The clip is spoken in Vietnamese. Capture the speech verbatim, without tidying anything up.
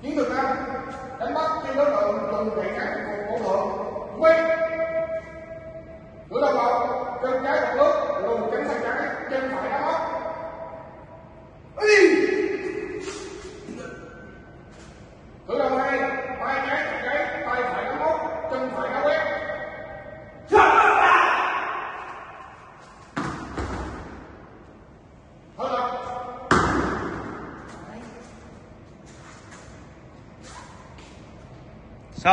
chiến lược năm đánh bắt trên đối tượng dùng thị cắn của thượng quy cử đầu một